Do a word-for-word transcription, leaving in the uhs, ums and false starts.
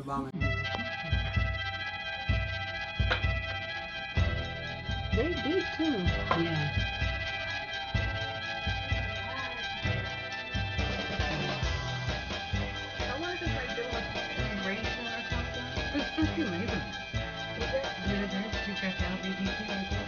vomit. They deep too. Yeah. I wonder if it's like doing a rainfall or something. It's just too amazing. Is it? Yeah, it is. You got the L G B T.